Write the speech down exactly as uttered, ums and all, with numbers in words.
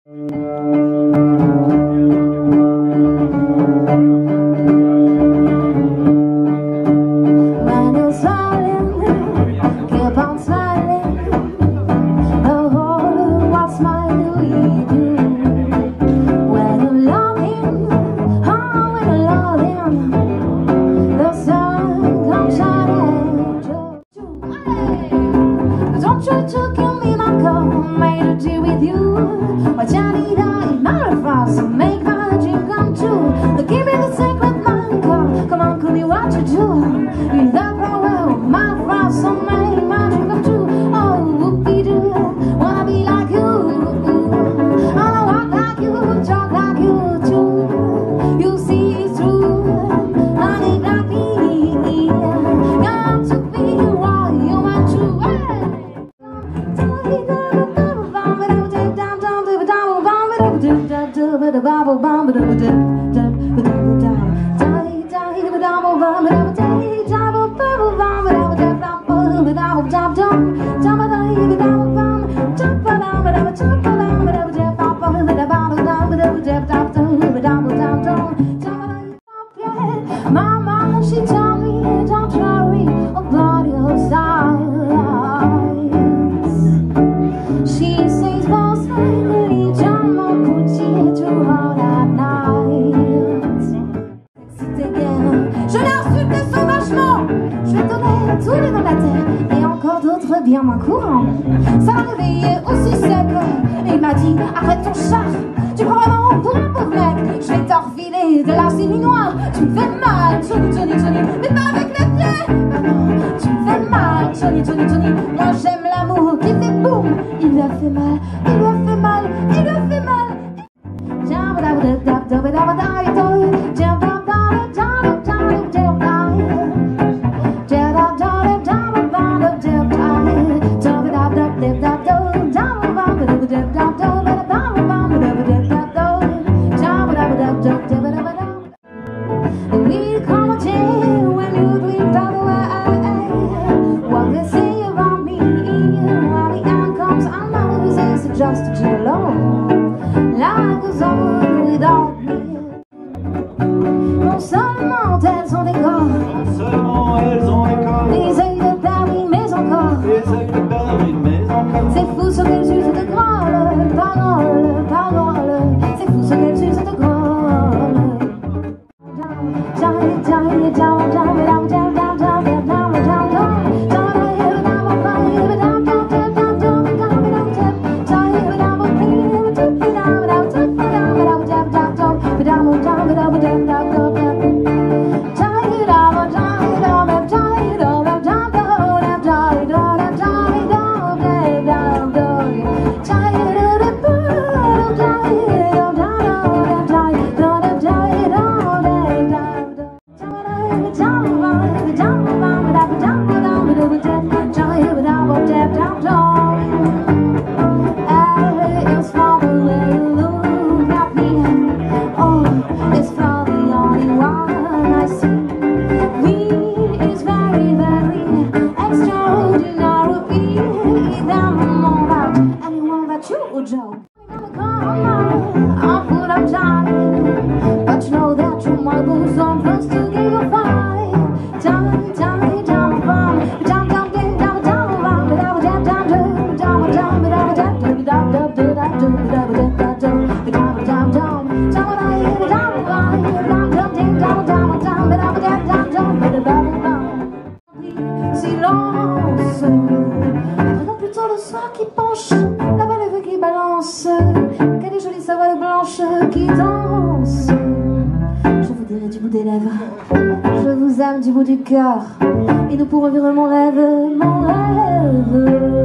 Mama, she told me don't worry about your size. She says most likely John put you too hard at night. Je l'insulte sauvagement, je vais donner tous les noms de la terre et encore d'autres bien moins courants. Ça m'a réveillé aussi sec et il m'a dit arrête ton char, tu prends vraiment pour un pauvre mec. Je vais t'enfiler de la série noire, tu me fais mal, Johnny, Johnny, Johnny, mais pas avec les pieds. Non, non, tu me fais mal, Johnny, Johnny, Johnny. Moi j'aime l'amour qui fait boum. Il lui a fait mal, il lui a fait mal, il lui a fait mal. Just you alone, life goes on without me. Non seulement elles ont des corps, non seulement elles ont des corps, des yeux de permis, mais encore, des yeux de permis, mais encore. C'est fou ce qu'elles usent de grolles, paroles, paroles. C'est fou ce qu'elles usent de grolles. But you know that your mother's on first to give a fight. Down, down, down, down, down, down, down, down, down, down, down, down, down, silence. Regarde plutôt le soir qui penche, la belle vue qui balance. Quelle est jolie sa voix blanche qui danse. Je vous dirai du bout des lèvres, je vous aime du bout du cœur, et nous pourrons vivre mon rêve, mon rêve.